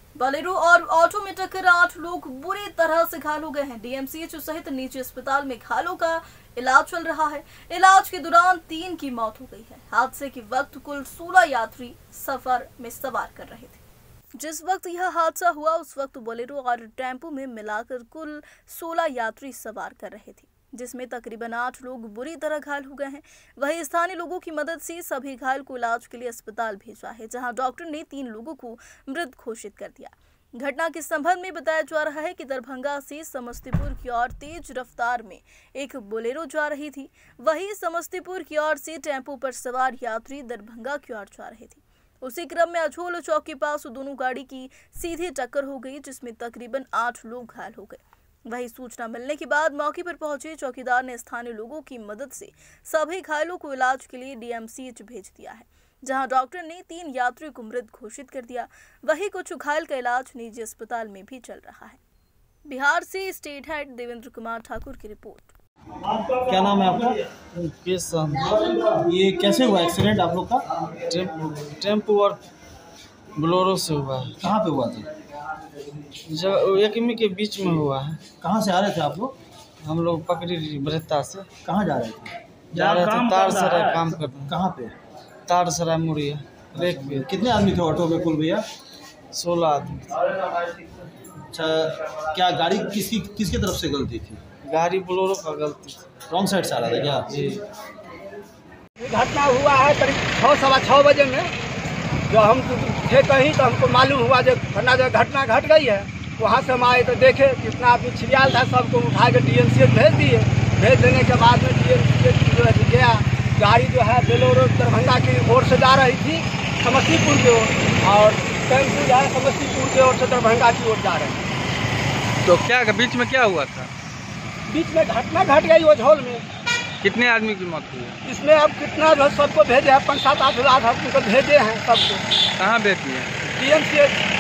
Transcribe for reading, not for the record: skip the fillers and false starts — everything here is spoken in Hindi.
बोलेरो और ऑटो में टक्कर 8 लोग बुरी तरह से घायल हो गए हैं। डीएमसीएच सहित निजी अस्पताल में घायलों का इलाज चल रहा है। इलाज के दौरान 3 की मौत हो गई है। हादसे के वक्त कुल 16 यात्री सफर में सवार कर रहे थे। जिस वक्त यह हादसा हुआ उस वक्त बोलेरो और टेम्पो में मिलाकर कुल 16 यात्री सवार कर रहे थे, जिसमें तकरीबन 8 लोग बुरी तरह घायल हो गए हैं। वहीं स्थानीय लोगों की मदद से सभी घायल को इलाज के लिए अस्पताल भेजा है, जहां डॉक्टर ने 3 लोगों को मृत घोषित कर दिया। घटना के संबंध में बताया जा रहा है कि दरभंगा से समस्तीपुर की ओर तेज रफ्तार में एक बोलेरो जा रही थी। वहीं समस्तीपुर की ओर से टेम्पो पर सवार यात्री दरभंगा की ओर जा रहे थे। उसी क्रम में अझोल चौक के पास दोनों गाड़ी की सीधी टक्कर हो गई, जिसमें तकरीबन 8 लोग घायल हो गए। वहीं सूचना मिलने के बाद मौके पर पहुंचे चौकीदार ने स्थानीय लोगों की मदद से सभी घायलों को इलाज के लिए डीएमसीएच भेज दिया है, जहां डॉक्टर ने 3 यात्रियों को मृत घोषित कर दिया। वहीं कुछ घायल का इलाज निजी अस्पताल में भी चल रहा है। बिहार से स्टेट हेड देवेंद्र कुमार ठाकुर की रिपोर्ट। क्या नाम है आपका? ये कैसे हुआ एक्सीडेंट आप लोग का? टेम्पो और बोलेरो से हुआ है। कहाँ पे हुआ था? एकमी के बीच में हुआ है। कहाँ से आ रहे थे आप लोग? हम लोग पकड़ी बरहता से। कहाँ जा रहे थे? जा रहे थे तारसराय काम करने। कहाँ पे? तारसराय मुड़िया रेक पे। कितने आदमी थे ऑटो में कुल भैया? 16 आदमी। अच्छा, क्या गाड़ी किसकी तरफ से गलती थी? गाड़ी बोलेरो का गलती थी। रॉन्ग साइड से आ रहा था क्या? जी। घटना हुआ है करीब 6-6:15 बजे में। जो हम थे कहीं तो हमको मालूम हुआ जो घटना घट गई है। वहाँ से हम आए तो देखे कितना आदमी छिड़ियाल था, सबको उठा के डीएमसीएच भेज दिए। भेज देने के बाद में डीएमसीएच गया। गाड़ी जो है बोलेरो दरभंगा की ओर से जा रही थी समस्तीपुर की ओर, और टेम्पो जो है समस्तीपुर की ओर से दरभंगा की ओर जा रहे हैं। तो क्या बीच में क्या हुआ था? बीच में घटना घट गई ओझोल में। कितने आदमी की मौत हुई है? इसमें अब कितना जो सबको भेजे हैं 5-7-8 लाख हमको भेजे हैं सबको। कहाँ भेज दिए? डीएमसीएच